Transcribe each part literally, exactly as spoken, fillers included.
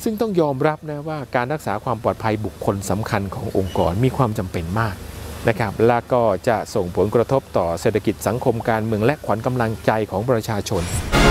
ซึ่งต้องยอมรับนะว่าการรักษาความปลอดภัยบุคคลสำคัญขององค์กรมีความจำเป็นมากนะครับและก็จะส่งผลกระทบต่อเศรษฐกิจสังคมการเมืองและขวัญกำลังใจของประชาชน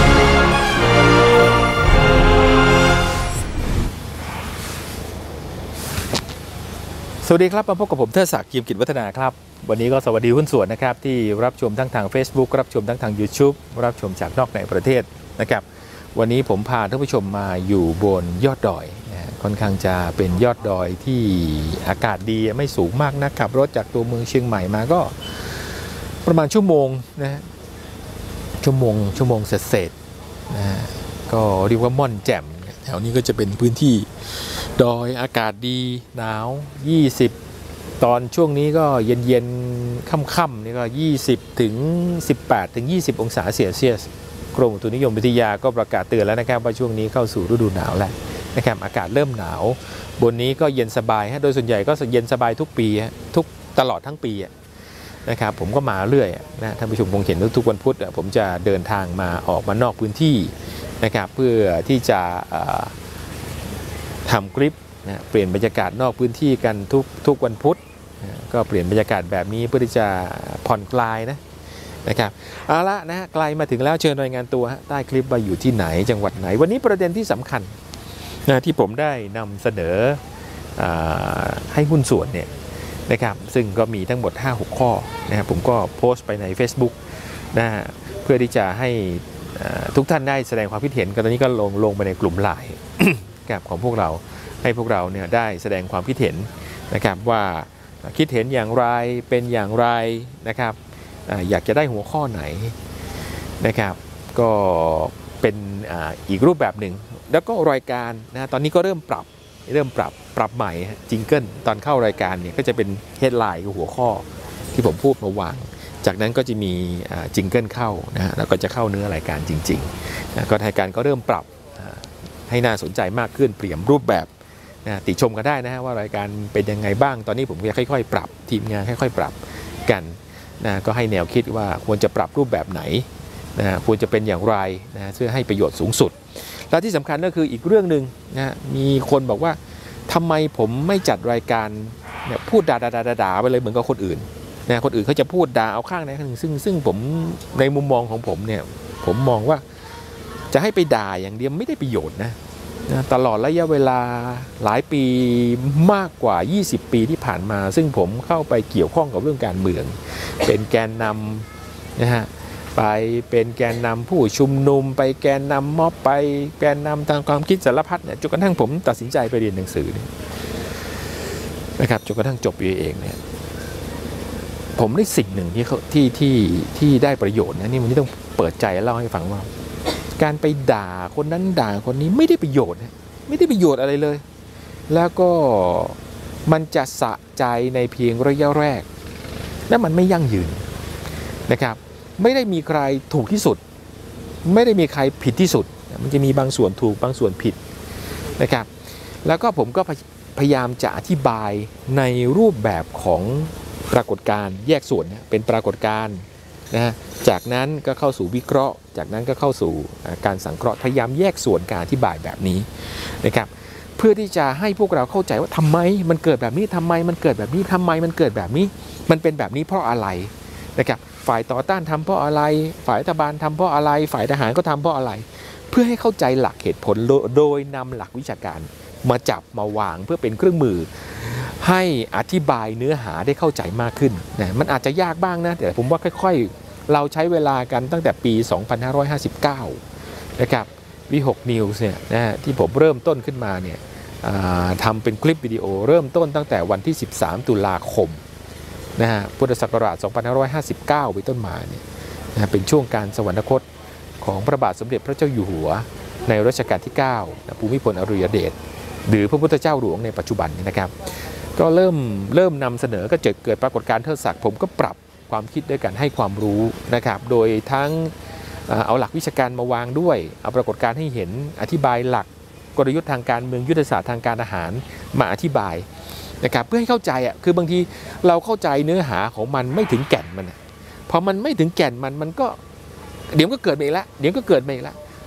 สวัสดีครับมาพบกับผมเทิดศักดิ์ เกียมกิจวัฒนาครับวันนี้ก็สวัสดีหุ้นส่วนนะครับที่รับชมทั้งทาง Facebook รับชมทั้งทาง YouTube รับชมจากนอกในประเทศนะครับวันนี้ผมพาท่านผู้ชมมาอยู่บนยอดดอยนะค่อนข้างจะเป็นยอดดอยที่อากาศดีไม่สูงมากนักขับรถจากตัวเมืองเชียงใหม่มาก็ประมาณชั่วโมงนะชั่วโมงชั่วโมงเศษๆนะก็เรียกว่าม่อนแจ่มแถวนี้ก็จะเป็นพื้นที่ดอยอากาศดีหนาวยี่สิบตอนช่วงนี้ก็เย็นๆค่ำๆนี่ก็ยี่สิบถึงสิบแปดถึงยี่สิบองศาเซลเซียสกรมอุตุนิยมวิทยาก็ประกาศเตือนแล้วนะครับว่าช่วงนี้เข้าสู่ฤดูหนาวแล้วนะครับอากาศเริ่มหนาวบนนี้ก็เย็นสบายฮะโดยส่วนใหญ่ก็เย็นสบายทุกปีทุกตลอดทั้งปีนะครับผมก็มาเรื่อยนะท่านผู้ชมคงเห็นทุกวันพุธผมจะเดินทางมาออกมานอกพื้นที่นะครับเพื่อที่จะทำคลิปนะเปลี่ยนบรรยากาศนอกพื้นที่กันทุกทุกวันพุธนะก็เปลี่ยนบรรยากาศแบบนี้เพื่อที่จะผ่อนคลายนะนะครับเอาละนะฮะไกลมาถึงแล้วเชิญรายงานตัวใต้คลิปว่าอยู่ที่ไหนจังหวัดไหนวันนี้ประเด็นที่สำคัญนะที่ผมได้นำเสนอให้หุ้นส่วนเนี่ยนะครับซึ่งก็มีทั้งหมด ห้าหก ข้อนะครับผมก็โพสต์ไปใน Facebook นะเพื่อที่จะให้ทุกท่านได้แสดงความคิดเห็นกันตอนนี้ก็ลงลงไปในกลุ่มไลน์ ของพวกเราให้พวกเราเนี่ยได้แสดงความคิดเห็นนะครับว่าคิดเห็นอย่างไรเป็นอย่างไรนะครับอยากจะได้หัวข้อไหนนะครับก็เป็นอีกรูปแบบหนึ่งแล้วก็รายการนะตอนนี้ก็เริ่มปรับเริ่มปรับปรับใหม่จิงเกิลตอนเข้ารายการเนี่ยก็จะเป็นเฮดไลน์คือหัวข้อที่ผมพูดมาวางจากนั้นก็จะมีจิงเกิลเข้านะแล้วก็จะเข้าเนื้อรายการจริงๆนะก็รายการก็เริ่มปรับให้น่าสนใจมากขึ้นเปลี่ยนรูปแบบนะติชมกันได้นะว่ารายการเป็นยังไงบ้างตอนนี้ผมจะค่อยๆปรับทีมงานค่อยๆปรับกันนะก็ให้แนวคิดว่าควรจะปรับรูปแบบไหนนะควรจะเป็นอย่างไรนะเพื่อให้ประโยชน์สูงสุดและที่สำคัญก็คืออีกเรื่องหนึ่งนะมีคนบอกว่าทำไมผมไม่จัดรายการเนี่ยพูดด่าด่าด่าด่าไปเลยเหมือนกับคนอื่นนะคนอื่นเขาจะพูดด่าเอาข้างไหนข้างหนึ่งซึ่งซึ่งผมในมุมมองของผมเนี่ยผมมองว่าจะให้ไปด่าอย่างเดียวไม่ได้ประโยชน์นะนะตลอดระยะเวลาหลายปีมากกว่ายี่สิบปีที่ผ่านมาซึ่งผมเข้าไปเกี่ยวข้องกับเรื่องการเมืองเป็นแกนนำนะฮะไปเป็นแกนนำผู้ชุมนุมไปแกนนำม็อบไปแกนนำทางความคิดสารพัดเนี่ยจนกระทั่งผมตัดสินใจไปเรียนหนังสือนะครับจนกระทั่งจบเองเนี่ยผมได้สิ่งหนึ่งที่เขาที่ที่ที่ได้ประโยชน์นะนี่วันนี้ต้องเปิดใจเล่าให้ฟังว่าการไปด่าคนนั้นด่าคนนี้ไม่ได้ประโยชน์ไม่ได้ประโยชน์อะไรเลยแล้วก็มันจะสะใจในเพียงระยะแรกและมันไม่ยั่งยืนนะครับไม่ได้มีใครถูกที่สุดไม่ได้มีใครผิดที่สุดมันจะมีบางส่วนถูกบางส่วนผิดนะครับแล้วก็ผมก็พยายามจะอธิบายในรูปแบบของปรากฏการณ์แยกส่วนเป็นปรากฏการณ์นะจากนั้นก็เข้าสู่วิเคราะห์จากนั้นก็เข้าสู่การสังเคราะห์พยายามแยกส่วนการอธิบายแบบนี้นะครับเพื่อที่จะให้พวกเราเข้าใจว่าทำไมมันเกิดแบบนี้ทำไมมันเกิดแบบนี้ทำไมมันเกิดแบบนี้มันเป็นแบบนี้เพราะอะไรนะครับฝ่ายต่อต้านทำเพราะอะไรฝ่ายรัฐบาลทำเพราะอะไรฝ่ายทหารก็ทำเพราะอะไรเพื่อให้เข้าใจหลักเหตุผลโดยนำหลักวิชาการมาจับมาวางเพื่อเป็นเครื่องมือให้อธิบายเนื้อหาได้เข้าใจมากขึ้นนะมันอาจจะยากบ้างนะแต่ผมว่าค่อยๆเราใช้เวลากันตั้งแต่ปี สองพันห้าร้อยห้าสิบเก้า นะครับวิหก News เนี่ยนะที่ผมเริ่มต้นขึ้นมาเนี่ยทำเป็นคลิปวิดีโอเริ่มต้นตั้งแต่วันที่สิบสามตุลาคมนะฮะพุทธศักราช สองพันห้าร้อยห้าสิบเก้า ไปต้นมาเนี่ยนะเป็นช่วงการสวรรคตของพระบาทสมเด็จพระเจ้าอยู่หัวในรัชกาลที่เก้าภูมิพลอดุลยเดชหรือพระพุทธเจ้าหลวงในปัจจุบันนะครับก็เริ่มเริ่มนำเสนอก็เกิดเกิดปรากฏการณ์เทิดศักดิ์ผมก็ปรับความคิดด้วยกันให้ความรู้นะครับโดยทั้งเอาหลักวิชาการมาวางด้วยเอาปรากฏการณ์ให้เห็นอธิบายหลักกลยุทธ์ทางการเมืองยุทธศาสตร์ทางการอาหารมาอธิบายนะครับเพื่อให้เข้าใจอ่ะคือบางทีเราเข้าใจเนื้อหาของมันไม่ถึงแก่นมันพอมันไม่ถึงแก่นมันมันก็เดี๋ยวก็เกิดมาอีกแล้วเดี๋ยวก็เกิดมาอีกแล้ว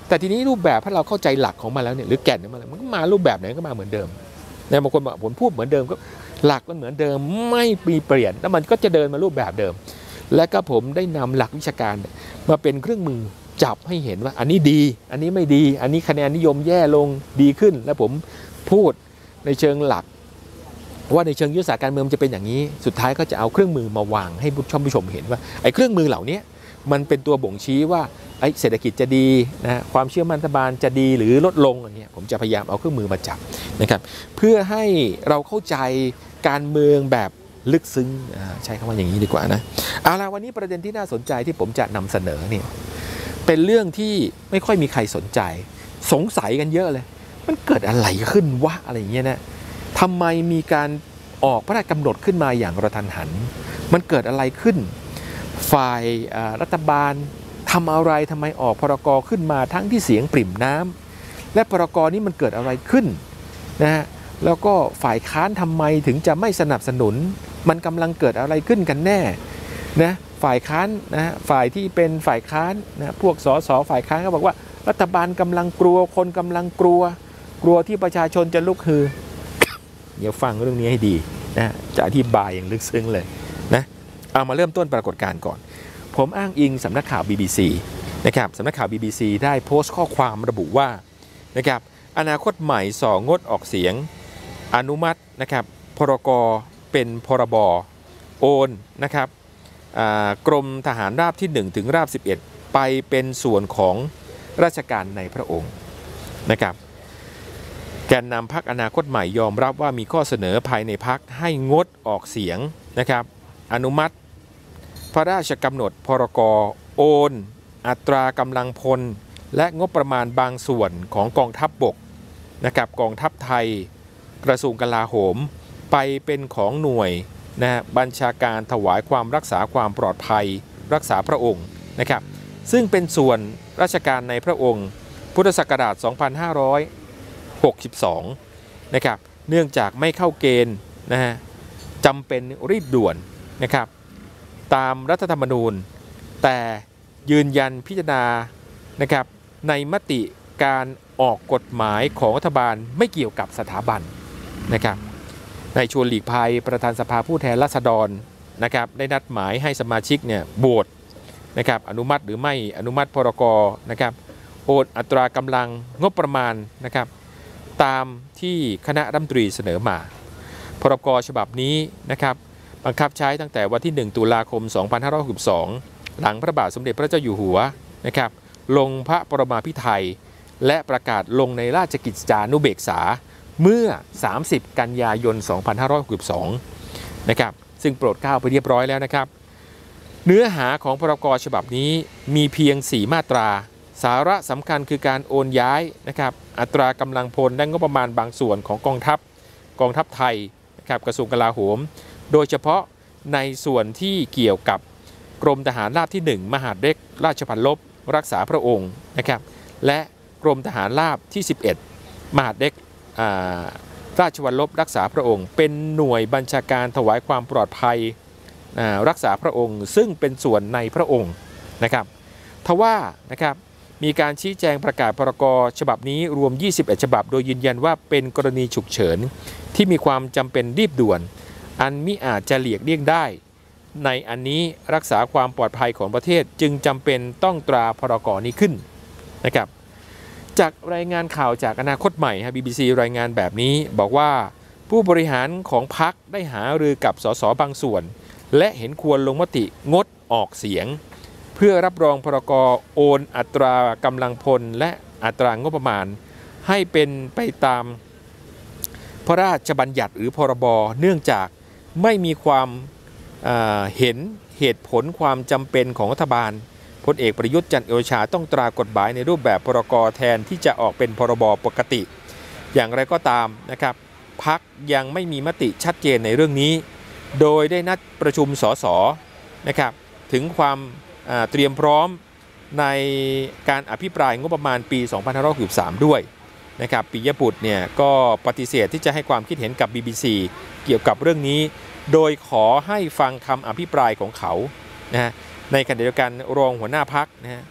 แต่ทีนี้รูปแบบถ้าเราเข้าใจหลักของมันแล้วเนี่ยหรือแก่นของมันมันก็มารูปแบบไหนก็มาเหมือนเดิมในบางคนบอกผมพูดเหมือนเดิมก็หลักมันเหมือนเดิมไม่มีเปลี่ยนแล้วมันก็จะเดินมารูปแบบเดิมและก็ผมได้นำหลักวิชาการมาเป็นเครื่องมือจับให้เห็นว่าอันนี้ดีอันนี้ไม่ดีอันนี้คะแนนนิยมแย่ลงดีขึ้นและผมพูดในเชิงหลักว่าในเชิงยุทธศาสตร์การเมืองจะเป็นอย่างนี้สุดท้ายก็จะเอาเครื่องมือมาวางให้ผู้ชมผู้ชมเห็นว่าไอ้เครื่องมือเหล่านี้มันเป็นตัวบ่งชี้ว่าไอ้เศรษฐกิจจะดีนะความเชื่อมั่นรัฐบาลจะดีหรือลดลงอย่างเงี้ยผมจะพยายามเอาเครื่องมือมาจับนะครับเพื่อให้เราเข้าใจการเมืองแบบลึกซึ้งใช้คำว่าอย่างนี้ดีกว่านะเอาล่ะวันนี้ประเด็นที่น่าสนใจที่ผมจะนำเสนอเนี่ยเป็นเรื่องที่ไม่ค่อยมีใครสนใจสงสัยกันเยอะเลยมันเกิดอะไรขึ้นวะอะไรอย่างเงี้ยนะทำไมมีการออกพระราชกำหนดขึ้นมาอย่างกระทันหันมันเกิดอะไรขึ้นฝ่ายรัฐบาลทำอะไรทำไมออกพรกขึ้นมาทั้งที่เสียงปริ่มน้ำและพรกนี้มันเกิดอะไรขึ้นนะฮะแล้วก็ฝ่ายค้านทำไมถึงจะไม่สนับสนุนมันกำลังเกิดอะไรขึ้นกันแน่นะฝ่ายค้านนะฝ่ายที่เป็นฝ่ายค้านนะพวกสสฝ่ายค้านก็บอกว่ารัฐบาลกำลังกลัวคนกำลังกลัวกลัวที่ประชาชนจะลุกฮือ เดี๋ยวฟังเรื่องนี้ให้ดีนะจะอธิบายอย่างลึกซึ้งเลยนะเอามาเริ่มต้นปรากฏการณ์ก่อนผมอ้างอิงสำนักข่าว บี บี ซี นะครับสำนักข่าว บี บี ซี ได้โพสต์ข้อความระบุว่านะครับอนาคตใหม่ส่องดออกเสียงอนุมัตินะครับพรกเป็นพรบโอนนะครับกรมทหารราบที่หนึ่งถึงราบสิบเอ็ดไปเป็นส่วนของราชการในพระองค์นะครับแกนนำพรรคอนาคตใหม่ยอมรับว่ามีข้อเสนอภายในพรรคให้งดออกเสียงนะครับอนุมัติพระราชกำหนดพรกโอนอัตรากำลังพลและงบประมาณบางส่วนของกองทัพบกนะครับกองทัพไทยกระทรวงกลาโหมไปเป็นของหน่วยนะบัญชาการถวายความรักษาความปลอดภัยรักษาพระองค์นะครับซึ่งเป็นส่วนราชการในพระองค์พุทธศักราชสองพันห้าร้อยหกสิบสองนะครับเนื่องจากไม่เข้าเกณฑ์นะฮะจำเป็นรีบด่วนนะครับตามรัฐธรรมนูญแต่ยืนยันพิจารณานะครับในมติการออกกฎหมายของรัฐบาลไม่เกี่ยวกับสถาบันนะครับนายชวนหลีกภัยประธานสภาผู้แทนราษฎรนะครับได้นัดหมายให้สมาชิกเนี่ยโหวตนะครับอนุมัติหรือไม่อนุมัติพรกนะครับโอนอัตรากำลังงบประมาณนะครับตามที่คณะรัฐมนตรีเสนอมาพรกฉบับนี้นะครับบังคับใช้ตั้งแต่วันที่หนึ่งตุลาคมสองพันห้าร้อยหกสิบสองหลังพระบาทสมเด็จพระเจ้าอยู่หัวนะครับลงพระปรมาภิไธยและประกาศลงในราชกิจจานุเบกษาเมื่อสามสิบกันยายนสองพันห้าร้อยหกสิบสองนะครับซึ่งโปรดเกล้าไปเรียบร้อยแล้วนะครับเนื้อหาของพรกฉบับนี้มีเพียงสี่มาตราสาระสำคัญคือการโอนย้ายนะครับอัตรากำลังพลและงบประมาณบางส่วนของกองทัพกองทัพไทยนะครับกระทรวงกลาโหมโดยเฉพาะในส่วนที่เกี่ยวกับกรมทหารราบที่หนึ่งมหาดเล็กราชพันลบรักษาพระองค์นะครับและกรมทหารราบที่สิบเอ็ดมหาดเล็กราชวัลลบรักษาพระองค์เป็นหน่วยบัญชาการถวายความปลอดภัยรักษาพระองค์ซึ่งเป็นส่วนในพระองค์นะครับทว่านะครับมีการชี้แจงประกาศพรกฉบับนี้รวมยี่สิบเอ็ดฉบับโดยยืนยันว่าเป็นกรณีฉุกเฉินที่มีความจำเป็นรีบด่วนอันมิอาจจะเลียกเลี่ยงได้ในอันนี้รักษาความปลอดภัยของประเทศจึงจำเป็นต้องตราพรกนี้ขึ้นนะครับจากรายงานข่าวจากอนาคตใหม่ฮะ บี บี ซี รายงานแบบนี้บอกว่าผู้บริหารของพรรคได้หารือกับสสบางส่วนและเห็นควรลงมติงดออกเสียงเพื่อรับรองพรกโอนอัตรากำลังพลและอัตรางบประมาณให้เป็นไปตามพระราชบัญญัติหรือพรบเนื่องจากไม่มีความเอ่อเห็นเหตุผลความจำเป็นของรัฐบาลพลเอกประยุทธ์จันทร์โอชาต้องตรากฎหมายในรูปแบบพรกแทนที่จะออกเป็นพรบปกติอย่างไรก็ตามนะครับพรรคยังไม่มีมติชัดเจนในเรื่องนี้โดยได้นัดประชุมสสนะครับถึงความเตรียมพร้อมในการอภิปรายงบประมาณปีสองพันห้าร้อยหกสิบสามด้วยนะครับปิยบุตรเนี่ยก็ปฏิเสธที่จะให้ความคิดเห็นกับ บี บี ซี เกี่ยวกับเรื่องนี้โดยขอให้ฟังคำอภิปรายของเขานะฮะในขณะเดียวกันรองหัวหน้าพรรคนะฮะ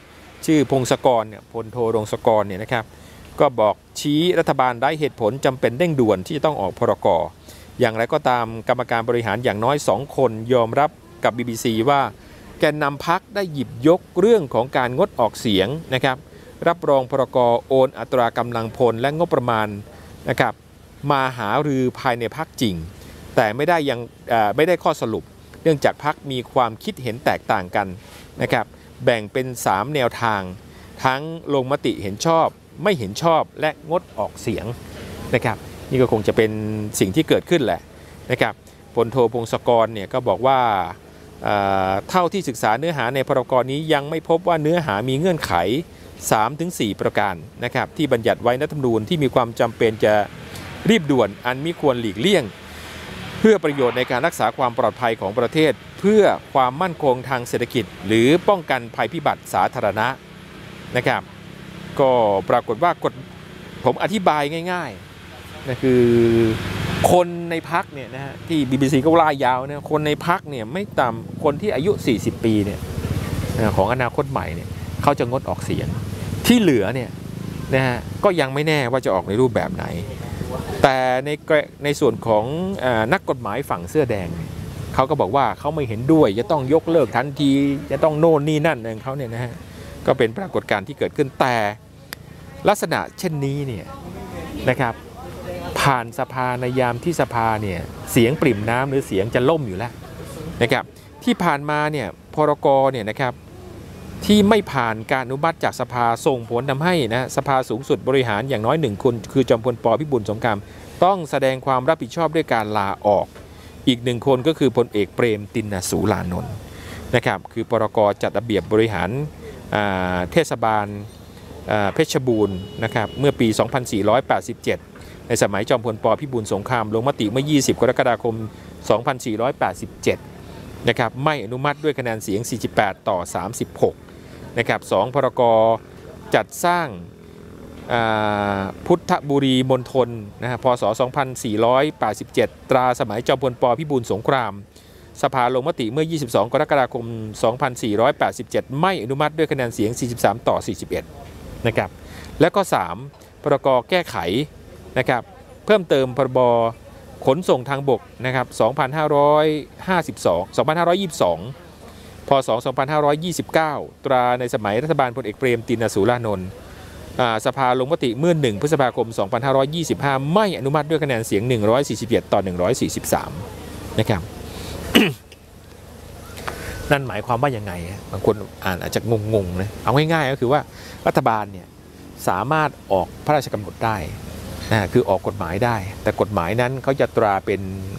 ชื่อพงศกรเนี่ยพลโทพงศกรเนี่ยนะครับก็บอกชี้รัฐบาลได้เหตุผลจำเป็นเร่งด่วนที่จะต้องออกพรก.อย่างไรก็ตามกรรมการบริหารอย่างน้อยสองคนยอมรับกับ บี บี ซี ว่าแกนนำพรรคได้หยิบยกเรื่องของการงดออกเสียงนะครับรับรองพรก.โอนอัตรากำลังพลและงบประมาณนะครับมาหารือภายในพรรคจริงแต่ไม่ได้ยังไม่ได้ข้อสรุปเนื่องจากพรรคมีความคิดเห็นแตกต่างกันนะครับแบ่งเป็นสามแนวทางทั้งลงมติเห็นชอบไม่เห็นชอบและงดออกเสียงนะครับนี่ก็คงจะเป็นสิ่งที่เกิดขึ้นแหละนะครับพลโทพงศกรเนี่ยก็บอกว่าเท่าที่ศึกษาเนื้อหาในพรกนี้ยังไม่พบว่าเนื้อหามีเงื่อนไข สามถึงสี่ ประการนะครับที่บัญญัติไว้ในรัฐธรรมนูญที่มีความจำเป็นจะรีบด่วนอันมิควรหลีกเลี่ยงเพื่อประโยชน์ในการรักษาความปลอดภัยของประเทศเพื่อความมั่นคงทางเศรษฐกิจหรือป้องกันภัยพิบัติสาธารณะนะครับก็ปรากฏว่ากฎผมอธิบายง่ายๆนะคือคนในพรรคเนี่ยนะฮะที่ บี บี ซี ก็ล่ายาวเนี่ยคนในพรรคเนี่ยไม่ต่ำคนที่อายุสี่สิบปีเนี่ยของอนาคตใหม่เนี่ยเขาจะงดออกเสียงที่เหลือเนี่ยนะฮะก็ยังไม่แน่ว่าจะออกในรูปแบบไหนแต่ในในส่วนของนักกฎหมายฝั่งเสื้อแดงเขาก็บอกว่าเขาไม่เห็นด้วยจะต้องยกเลิกทันทีจะต้องโน่นนี่นั่นของเขาเนี่ยนะฮะก็เป็นปรากฏการณ์ที่เกิดขึ้นแต่ลักษณะเช่นนี้เนี่ยนะครับผ่านสภาในยามที่สภาเนี่ยเสียงปริ่มน้ำหรือเสียงจะล่มอยู่แล้วนะครับที่ผ่านมาเนี่ยพรกเนี่ยนะครับที่ไม่ผ่านการอนุมัติจากสภาส่งผลทำให้นะสภาสูงสุดบริหารอย่างน้อยหนึ่งคนคือจอมพลป.พิบูลสงครามต้องแสดงความรับผิดชอบด้วยการลาออกอีกหนึ่งคนก็คือพลเอกเปรมติณสูรานนท์นะครับคือพรกจัดระเบียบบริหารเทศบาลเพชรบูรณ์นะครับเมื่อปี สองพันสี่ร้อยแปดสิบเจ็ด ในสมัยจอมพลป.พิบูลสงครามลงมติเมื่อ ยี่สิบ กรกฎาคม สองพันสี่ร้อยแปดสิบเจ็ด นะครับไม่อนุมัติด้วยคะแนนเสียง สี่สิบแปด ต่อ สามสิบหก นะครับสองพรกจัดสร้างพุทธบุรีมณฑลนะฮะพ.ศ. สองพันสี่ร้อยแปดสิบเจ็ด ตราสมัยจอมพลป.พิบูลสงครามสภาลงมติเมื่อ ยี่สิบสอง กรกฎาคม สองพันสี่ร้อยแปดสิบเจ็ด ไม่อนุมัติด้วยคะแนนเสียง สี่สิบสาม ต่อ สี่สิบเอ็ด นะครับและก็สามพรกแก้ไขนะครับเพิ่มเติมพรบขนส่งทางบกนะครับ สองพันห้าร้อยห้าสิบสอง สองพันห้าร้อยยี่สิบสอง พ.ศ. สองพันห้าร้อยยี่สิบเก้า ตราในสมัยรัฐบาลพลเอกเปรมติณสูรานนท์สภาลงมติเมื่อ หนึ่ง พฤษภาคม สองพันห้าร้อยยี่สิบห้า ไม่อนุมัติด้วยคะแนนเสียง หนึ่งร้อยสี่สิบเอ็ด ต่อ หนึ่งร้อยสี่สิบสาม นะครับ นั่นหมายความว่ายังไงบางคนอ่านอาจจะงงๆนะเอาง่ายๆก็คือว่ารัฐบาลเนี่ยสามารถออกพระราชกำหนดได้นะคือออกกฎหมายได้แต่กฎหมายนั้นเขาจะตราเป็น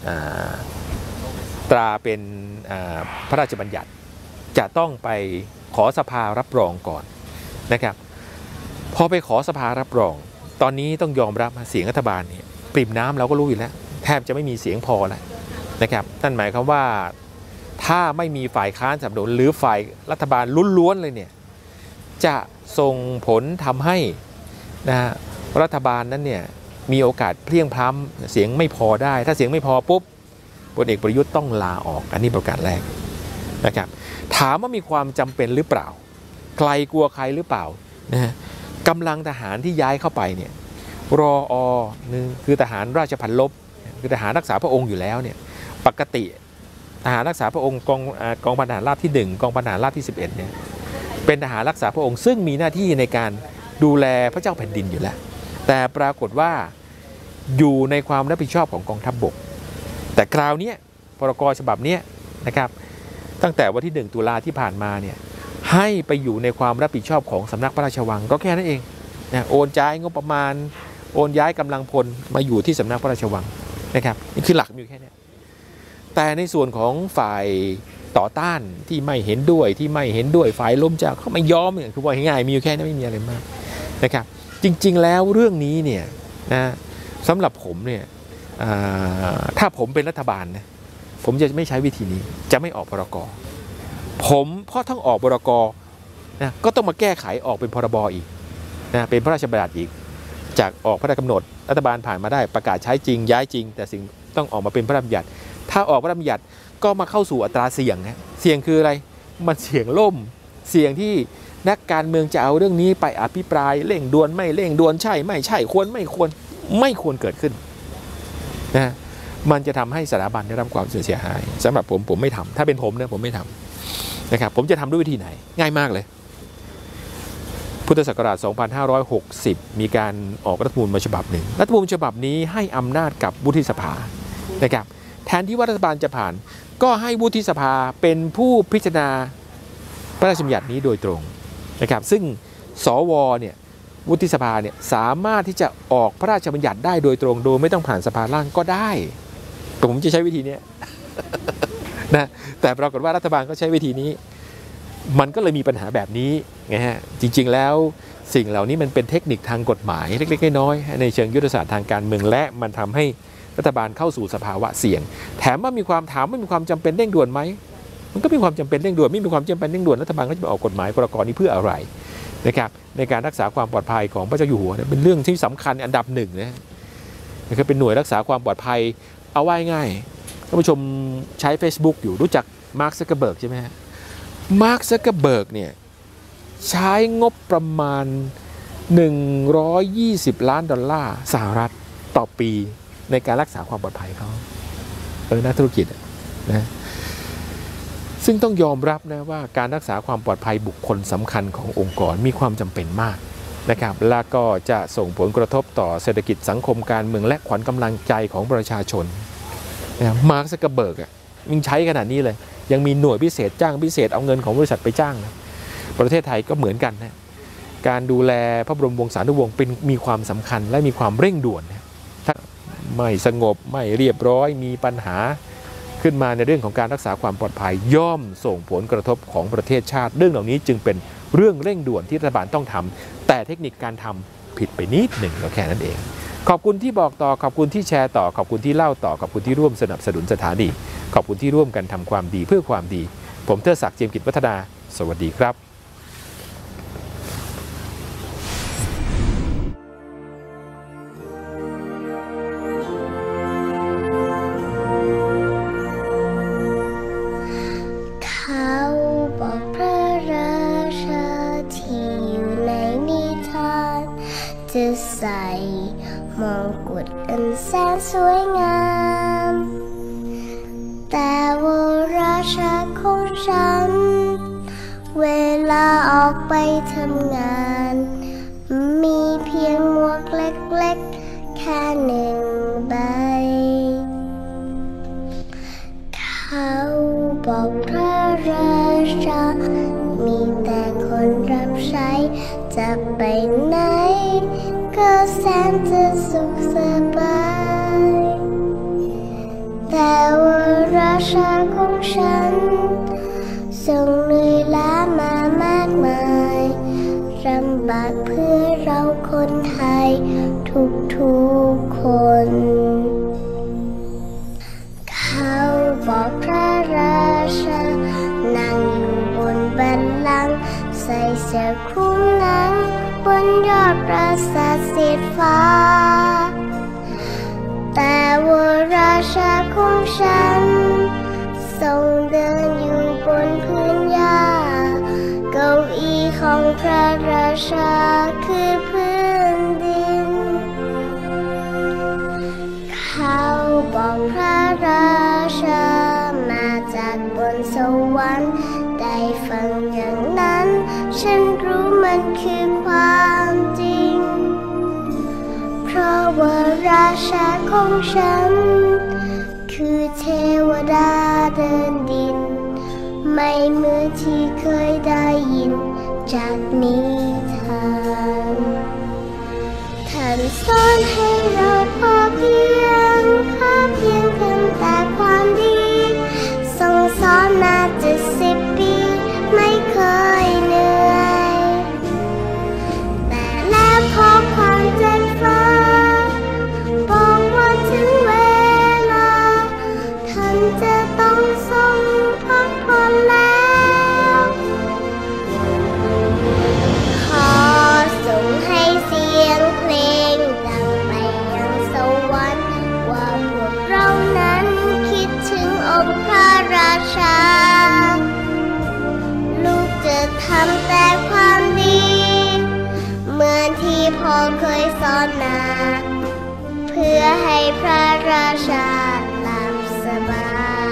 ตราเป็นพระราชบัญญัติจะต้องไปขอสภารับรองก่อนนะครับพอไปขอสภารับรองตอนนี้ต้องยอมรับเสียงรัฐบาลเนี่ยปริ่มน้ำเราก็รู้อยู่แล้วแทบจะไม่มีเสียงพอแล้วนะครับนั่นหมายความว่าถ้าไม่มีฝ่ายค้านสนับสนุนหรือฝ่ายรัฐบาลล้วนๆเลยเนี่ยจะส่งผลทำให้นะรัฐบาลนั้นเนี่ยมีโอกาสเพลี่ยงพล้ำเสียงไม่พอได้ถ้าเสียงไม่พอปุ๊บพลเอกประยุทธ์ต้องลาออกอันนี้ประการแรกนะครับถามว่ามีความจำเป็นหรือเปล่าใครกลัวใครหรือเปล่านะฮะกำลังทหารที่ย้ายเข้าไปเนี่ยรออนึงคือทหารราชพันลบคือทหารรักษาพระองค์อยู่แล้วเนี่ยปกติทหารรักษาพระองค์กองกองพันทหารราบที่หนึ่งกองพันทหารราบที่สิบเอ็ดเนี่ยเป็นทหารรักษาพระองค์ซึ่งมีหน้าที่ในการดูแลพระเจ้าแผ่นดินอยู่แล้วแต่ปรากฏว่าอยู่ในความรับผิดชอบของกองทัพบกแต่คราวนี้พรกฉบับนี้นะครับตั้งแต่วันที่หนึ่งตุลาที่ผ่านมาเนี่ยให้ไปอยู่ในความรับผิดชอบของสำนักพระราชวังก็แค่นั้นเองนะโอนจ่ายงบประมาณโอนย้ายกำลังพลมาอยู่ที่สำนักพระราชวังนะครับนี่คือหลักอยู่แค่นี้แต่ในส่วนของฝ่ายต่อต้านที่ไม่เห็นด้วยที่ไม่เห็นด้วยฝ่ายล้มจากเขาไม่ยอมเนี่ยคือว่าง่ายๆมีอยู่แค่นี้ไม่มีอะไรมากนะครับจริงๆแล้วเรื่องนี้เนี่ยนะสำหรับผมเนี่ยถ้าผมเป็นรัฐบาลนะผมจะไม่ใช้วิธีนี้จะไม่ออกพรกผมเพราะทั้งออกพรกนะก็ต้องมาแก้ไขออกเป็นพรบอีกนะเป็นพระราชบัญญัติอีกจากออกพระราชกำหนดรัฐบาลผ่านมาได้ประกาศใช้จริงย้ายจริงแต่สิ่งต้องออกมาเป็นพระราชบัญญัติถ้าออกพระราชบัญญัติก็มาเข้าสู่อัตราเสี่ยงนะเสี่ยงคืออะไรมันเสี่ยงล่มเสี่ยงที่นักการเมืองจะเอาเรื่องนี้ไปอภิปรายเร่งด่วนไม่เร่งด่วนใช่ไม่ใช่ควรไม่ควรไม่ควรเกิดขึ้นนะมันจะทำให้สถาบันได้รับความเสียหายสำหรับผมผมไม่ทำถ้าเป็นผมนะผมไม่ทำนะครับผมจะทำด้วยวิธีไหนง่ายมากเลยพุทธศักราช สองพันห้าร้อยหกสิบ มีการออกรัฐธรรมนูญมาฉบับหนึ่งรัฐธรรมนูญฉบับนี้ให้อำนาจกับวุฒิสภานะครับแทนที่ว่ารัฐบาลจะผ่านก็ให้วุฒิสภาเป็นผู้พิจารณาพระราชบัญญัตินี้โดยตรงนะครับซึ่งสวเนี่ยวุฒิสภาเนี่ยสามารถที่จะออกพระราชบัญญัติได้โดยตรงโดยไม่ต้องผ่านสภาล่างก็ได้แต่ผมจะใช้วิธีนี้นะแต่ปรากฏว่ารัฐบาลก็ใช้วิธีนี้มันก็เลยมีปัญหาแบบนี้ไงฮะจริงๆแล้วสิ่งเหล่านี้มันเป็นเทคนิคทางกฎหมายเล็กๆน้อยๆในเชิงยุทธศาสตร์ทางการเมืองและมันทำให้รัฐบาลเข้าสู่สภาวะเสี่ยงแถมว่ามีความถามว่ามีความจำเป็นเร่งด่วนไหมมันก็มีความจำเป็นเร่งด่วนไม่มีความจำเป็นเร่งด่วนรัฐบาลก็จะไปออกกฎหมายพรกนี้เพื่ออะไรนะครับในการรักษาความปลอดภัยของพระเจ้าอยู่หัวเป็นเรื่องที่สำคัญอันดับหนึ่งนะนะครับเป็นหน่วยรักษาความปลอดภัยเอาไว้ง่ายท่านผู้ชมใช้ Facebook อยู่รู้จักมาร์ค ซักเคอร์เบิร์กใช่ไหมฮะมาร์ค ซักเคอร์เบิร์กเนี่ยใช้งบประมาณหนึ่งร้อยยี่สิบล้านดอลลาร์สหรัฐต่อปีในการรักษาความปลอดภัยเขาเออนักธุรกิจนะซึ่งต้องยอมรับนะว่าการรักษาความปลอดภัยบุคคลสำคัญขององค์กรมีความจำเป็นมากนะครับและก็จะส่งผลกระทบต่อเศรษฐกิจสังคมการเมืองและขวัญกำลังใจของประชาชนนะมาร์ค ซักเคอร์เบิร์กอ่ะยังใช้ขนาดนี้เลยยังมีหน่วยพิเศษจ้างพิเศษเอาเงินของบริษัทไปจ้างนะประเทศไทยก็เหมือนกันนะการดูแลพระบรมวงศานุวงศ์เป็นมีความสำคัญและมีความเร่งด่วนนะถ้าไม่สงบไม่เรียบร้อยมีปัญหาขึ้นมาในเรื่องของการรักษาความปลอดภัยย่อมส่งผลกระทบของประเทศชาติเรื่องเหล่านี้จึงเป็นเรื่องเร่งด่วนที่รัฐบาลต้องทำแต่เทคนิคการทำผิดไปนิดหนึ่งก็แค่นั้นเองขอบคุณที่บอกต่อขอบคุณที่แชร์ต่อขอบคุณที่เล่าต่อขอบคุณที่ร่วมสนับสนุนสถานีขอบคุณที่ร่วมกันทำความดีเพื่อความดีผมเทิดศักดิ์ เจียมกิจวัฒนาสวัสดีครับจะใส่มงกุฎอันแสนสวยงามแต่ว่าราชาของฉันเวลาออกไปทำงานมีเพียงหมวกเล็กๆแค่หนึ่งใบเขาบอกพระราชามีแต่คนรับใช้จะไปไหนก็แสนจะสุขสบายแต่ว่าราชาของฉันทรงเหนื่อยล้ามามากมายลำบากเพื่อเราคนไทยทุกๆคนเขาบอกพระราชานั่งอยู่บนบัลลังก์ใส่เสื้อคลุมหนังบนยอดปราสาทสีฟ้าแต่ว่าราชาของฉันทรงเดินอยู่บนพื้นหญ้าเก้าอี้ของพระราชาคือพื้นดินเขาบอกพระราชามาจากบนสวรรค์ได้ฟังอย่างนั้นฉันรู้มันคือความจริงเพราะว่าราชาของฉันคือเทวดาเดินดินไม่เหมือนที่เคยได้ยินจากนิทานท่านสอนให้เราพอเพียงพอเพียงทำแต่ความดีทรงสอนมาเจ็ดสิบปีไม่เคยเหนื่อยแต่แล้วพอความเจ็บฟ้าบอกว่าถึงเวลาท่านจะต้องทรงพักผ่อนแล้วขอส่งให้เสียงเพลงดังไปให้พระราชาหลับสบาย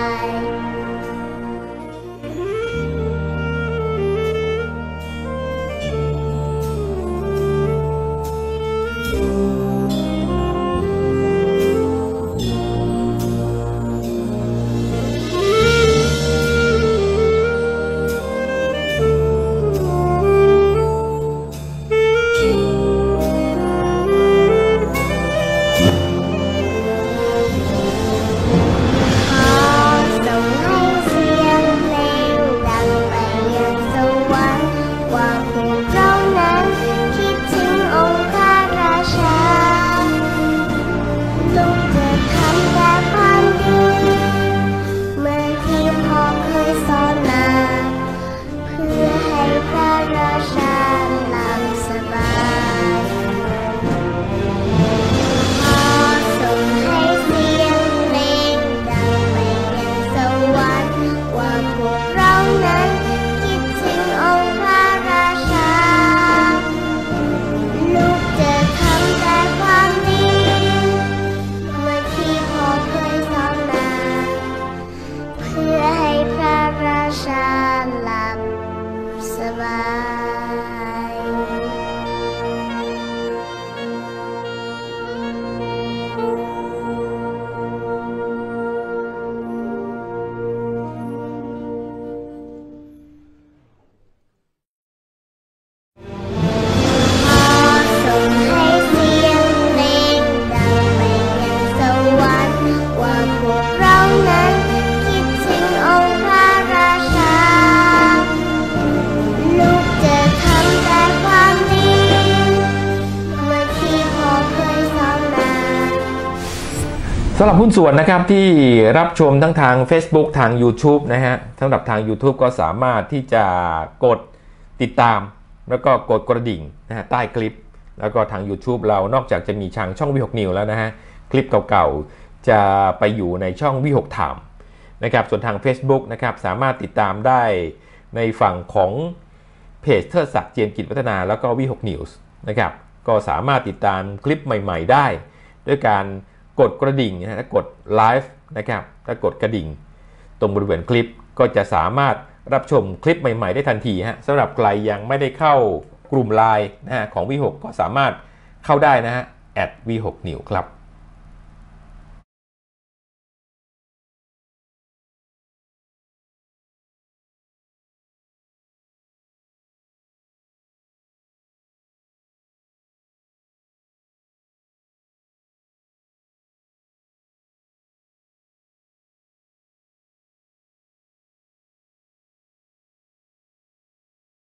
สำหรับหุ้นส่วนนะครับที่รับชมทั้งทาง Facebook ทาง YouTube นะฮะสำหรับทาง YouTube ก็สามารถที่จะกดติดตามแล้วก็กดกระดิ่งนะฮะใต้คลิปแล้วก็ทาง YouTube เรานอกจากจะมีทางช่อง วี หก News แล้วนะฮะคลิปเก่าๆจะไปอยู่ในช่อง วี หก Time นะครับส่วนทาง Facebook นะครับสามารถติดตามได้ในฝั่งของเพจเทิดศักดิ์เจียมกิจวัฒนาแล้วก็ วี หก News นะครับก็สามารถติดตามคลิปใหม่ๆได้ด้วยการกดกระดิ่งนะฮะถ้ากดไลฟ์นะครับถ้ากดกระดิ่งตรงบริเวณคลิปก็จะสามารถรับชมคลิปใหม่ๆได้ทันทีฮะสำหรับใครยังไม่ได้เข้ากลุ่มไลน์นะฮะของ วี หก ก็สามารถเข้าได้นะฮะ แอท วี หก News ครับ